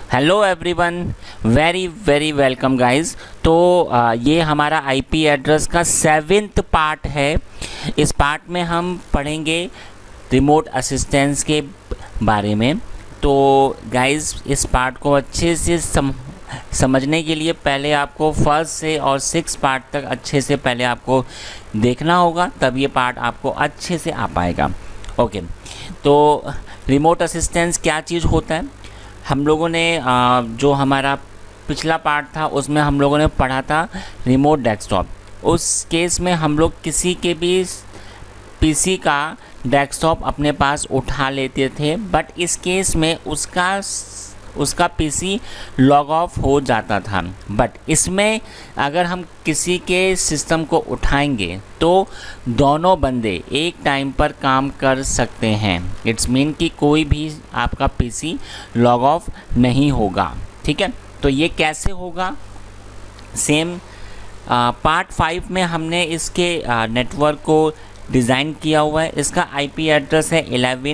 Hello everyone, very very welcome guys. तो ये हमारा आईपी एड्रेस का 7th पार्ट है। इस पार्ट में हम पढ़ेंगे रिमोट असिस्टेंस के बारे में। तो गाइस, इस पार्ट को अच्छे से समझने के लिए पहले आपको फर्स्ट से और 6 पार्ट तक अच्छे से पहले आपको देखना होगा, तब ये पार्ट आपको अच्छे से आ पाएगा। ओके, तो रिमोट असिस्टेंस क्या चीज़ होता है? हम लोगों ने जो हमारा पिछला पार्ट था उसमें हम लोगों ने पढ़ा था रिमोट डेस्कटॉप। उस केस में हम लोग किसी के भी पीसी का डेस्कटॉप अपने पास उठा लेते थे, बट इस केस में उसका पीसी लॉग ऑफ हो जाता था। बट इसमें अगर हम किसी के सिस्टम को उठाएंगे तो दोनों बंदे एक टाइम पर काम कर सकते हैं। इट्स मीन कि कोई भी आपका पीसी लॉग ऑफ नहीं होगा। ठीक है, तो ये कैसे होगा? सेम पार्ट 5 में हमने इसके नेटवर्क को डिज़ाइन किया हुआ है। इसका आईपी एड्रेस है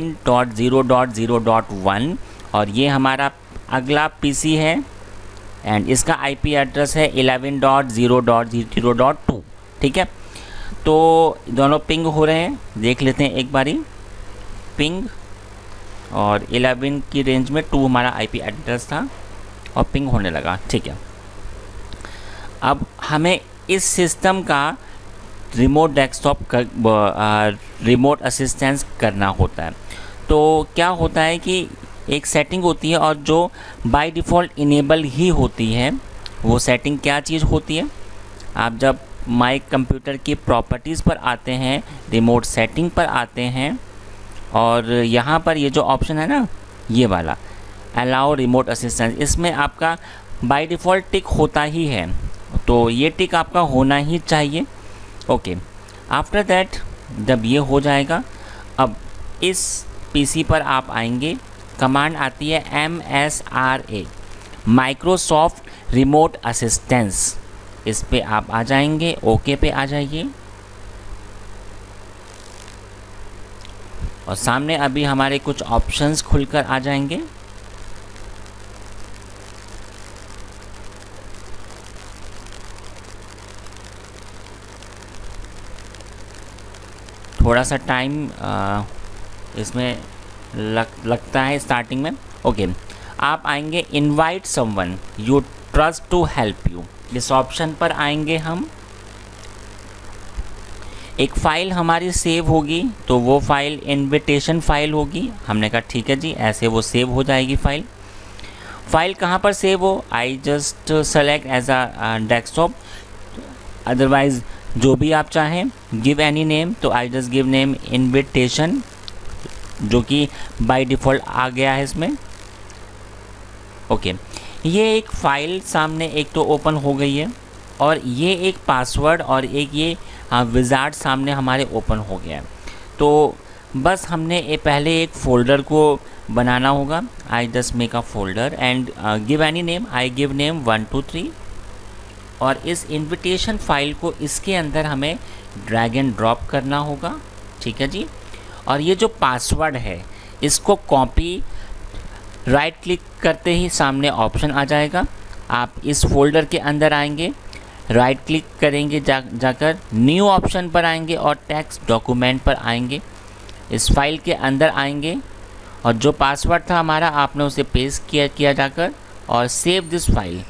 11.0.0.1 और ये हमारा अगला पीसी है एंड इसका आईपी एड्रेस है 11.0.0.2। ठीक है, तो दोनों पिंग हो रहे हैं, देख लेते हैं एक बारी। पिंग और 11 की रेंज में 2 हमारा आईपी एड्रेस था और पिंग होने लगा। ठीक है, अब हमें इस सिस्टम का रिमोट डेस्कटॉप रिमोट असिस्टेंस करना होता है। तो क्या होता है कि एक सेटिंग होती है और जो बाय डिफ़ॉल्ट इनेबल ही होती है। वो सेटिंग क्या चीज़ होती है? आप जब माई कंप्यूटर की प्रॉपर्टीज़ पर आते हैं, रिमोट सेटिंग पर आते हैं और यहाँ पर ये जो ऑप्शन है ना, ये वाला अलाउ रिमोट असिस्टेंस, इसमें आपका बाय डिफ़ॉल्ट टिक होता ही है, तो ये टिक आपका होना ही चाहिए। ओके, आफ्टर दैट जब ये हो जाएगा, अब इस पीसी पर आप आएंगे, कमांड आती है MSRA, माइक्रोसॉफ्ट रिमोट असिस्टेंस। इस पे आप आ जाएंगे, ओके पे आ जाइए और सामने अभी हमारे कुछ ऑप्शंस खुलकर आ जाएंगे। थोड़ा सा टाइम इसमें लगता है स्टार्टिंग में। ओके, आप आएंगे invite someone you trust to help you, इस ऑप्शन पर आएंगे हम। एक फ़ाइल हमारी सेव होगी, तो वो फाइल इनविटेशन फाइल होगी। हमने कहा ठीक है जी, ऐसे वो सेव हो जाएगी फाइल। फाइल कहाँ पर सेव हो? I just select as a desktop, otherwise जो भी आप चाहें, गिव एनी नेम, तो I just give name invitation, जो कि बाय डिफ़ॉल्ट आ गया है इसमें। ओके, ये एक फ़ाइल सामने एक तो ओपन हो गई है और ये एक पासवर्ड और एक ये विज़ार्ड सामने हमारे ओपन हो गया है। तो बस हमने पहले एक फ़ोल्डर को बनाना होगा। I just make a folder and give any name, I give name 1 2 3 और इस इनविटेशन फाइल को इसके अंदर हमें ड्रैग एंड ड्रॉप करना होगा। ठीक है जी, और ये जो पासवर्ड है इसको कॉपी, राइट क्लिक करते ही सामने ऑप्शन आ जाएगा। आप इस फोल्डर के अंदर आएंगे, राइट क्लिक करेंगे, जाकर न्यू ऑप्शन पर आएंगे और टेक्स्ट डॉक्यूमेंट पर आएंगे। इस फाइल के अंदर आएंगे और जो पासवर्ड था हमारा आपने उसे पेस्ट किया जाकर और सेव दिस फाइल।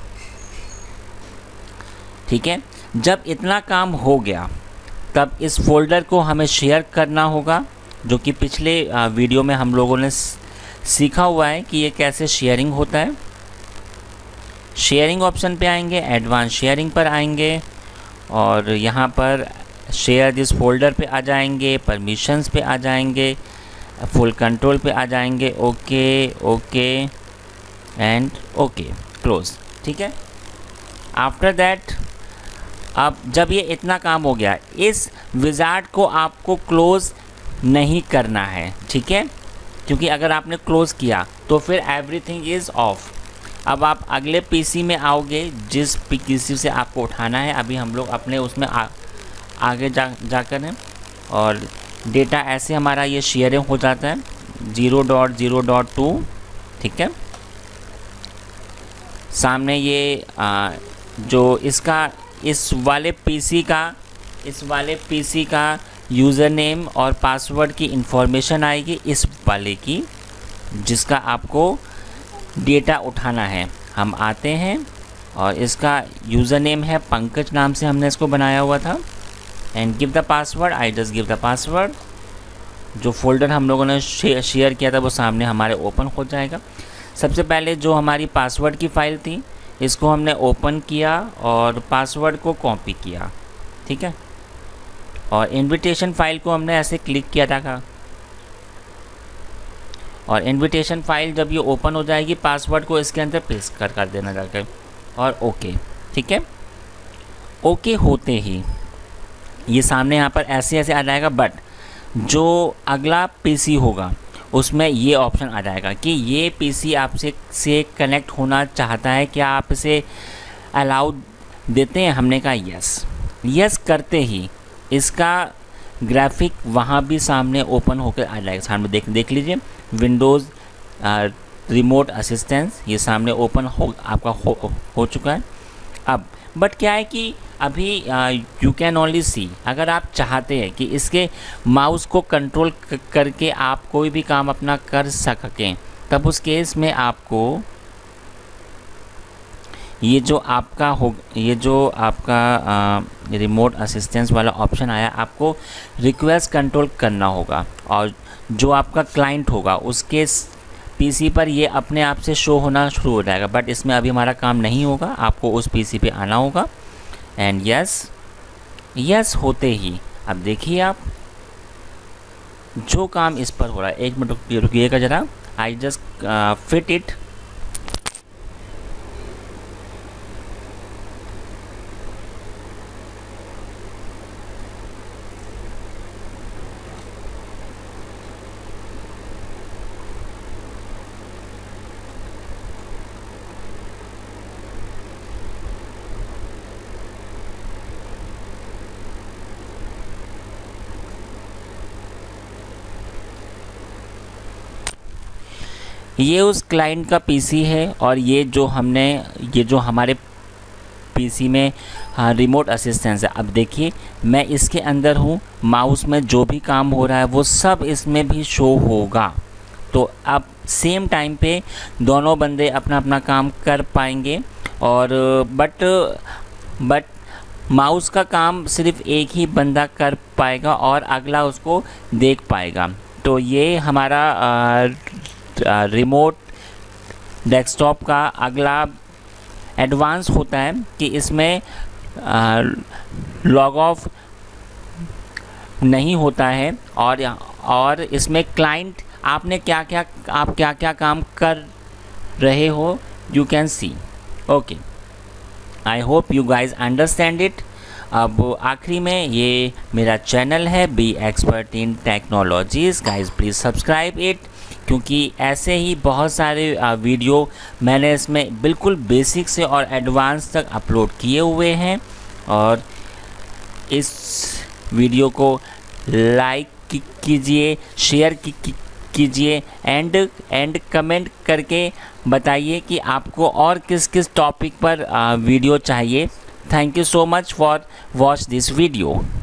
ठीक है, जब इतना काम हो गया तब इस फोल्डर को हमें शेयर करना होगा, जो कि पिछले वीडियो में हम लोगों ने सीखा हुआ है कि ये कैसे शेयरिंग होता है। शेयरिंग ऑप्शन पे आएंगे, एडवांस शेयरिंग पर आएंगे और यहाँ पर शेयर दिस फोल्डर पे आ जाएंगे, परमिशंस पे आ जाएंगे, फुल कंट्रोल पे आ जाएंगे, okay okay and okay, close. ठीक है, आफ्टर दैट अब जब ये इतना काम हो गया, इस विज़ार्ड को आपको क्लोज़ नहीं करना है। ठीक है, क्योंकि अगर आपने क्लोज़ किया तो फिर एवरीथिंग इज़ ऑफ। अब आप अगले पीसी में आओगे जिस पीसी से आपको उठाना है। अभी हम लोग अपने उसमें आगे जाकर हैं और डेटा ऐसे हमारा ये शेयरिंग हो जाता है 0.0.2। ठीक है, सामने ये जो इसका इस वाले पीसी का यूज़र नेम और पासवर्ड की इंफॉर्मेशन आएगी, इस वाले की, जिसका आपको डेटा उठाना है। हम आते हैं और इसका यूज़र नेम है पंकज नाम से हमने इसको बनाया हुआ था। And give the password, I just give the password. जो फोल्डर हम लोगों ने शेयर किया था वो सामने हमारे ओपन हो जाएगा। सबसे पहले जो हमारी पासवर्ड की फ़ाइल थी इसको हमने ओपन किया और पासवर्ड को कॉपी किया, ठीक है। और इनविटेशन फ़ाइल को हमने ऐसे क्लिक किया था और इनविटेशन फ़ाइल जब ये ओपन हो जाएगी पासवर्ड को इसके अंदर पेस्ट कर देना जाकर और ओके, ठीक है। ओके होते ही ये सामने यहाँ पर ऐसे आ जाएगा, बट जो अगला पीसी होगा उसमें ये ऑप्शन आ जाएगा कि ये पीसी आपसे कनेक्ट होना चाहता है, क्या आप इसे अलाउ देते हैं। हमने कहा यस करते ही इसका ग्राफिक वहाँ भी सामने ओपन होकर आ जाएगा। सामने देख लीजिए विंडोज़ रिमोट असिस्टेंस ये सामने ओपन आपका हो चुका है। अब बट क्या है कि अभी यू कैन ओनली सी, अगर आप चाहते हैं कि इसके माउस को कंट्रोल करके आप कोई भी काम अपना कर सकें, तब उस केस में आपको ये जो आपका रिमोट असिस्टेंस वाला ऑप्शन आया, आपको रिक्वेस्ट कंट्रोल करना होगा और जो आपका क्लाइंट होगा उसके पीसी पर ये अपने आप से शो होना शुरू हो जाएगा। बट इसमें अभी हमारा काम नहीं होगा, आपको उस पीसी पे आना होगा। एंड यस होते ही अब देखिए आप जो काम इस पर हो रहा है। एक मिनट रुकिएगा ज़रा, आई जस्ट फिट इट। ये उस क्लाइंट का पीसी है और ये जो हमारे पीसी में रिमोट असिस्टेंस है। अब देखिए मैं इसके अंदर हूँ, माउस में जो भी काम हो रहा है वो सब इसमें भी शो होगा। तो अब सेम टाइम पे दोनों बंदे अपना अपना काम कर पाएंगे और बट माउस का काम सिर्फ एक ही बंदा कर पाएगा और अगला उसको देख पाएगा। तो ये हमारा रिमोट डेस्कटॉप का अगला एडवांस होता है कि इसमें लॉग ऑफ नहीं होता है और इसमें क्लाइंट आप क्या क्या काम कर रहे हो you can see. Okay, I hope you guys understand it. अब आखिरी में ये मेरा चैनल है be expert in technologies, guys please subscribe it, क्योंकि ऐसे ही बहुत सारे वीडियो मैंने इसमें बिल्कुल बेसिक से और एडवांस तक अपलोड किए हुए हैं। और इस वीडियो को लाइक कीजिए, शेयर कीजिए एंड कमेंट करके बताइए कि आपको और किस किस टॉपिक पर वीडियो चाहिए। Thank you so much for watch this video.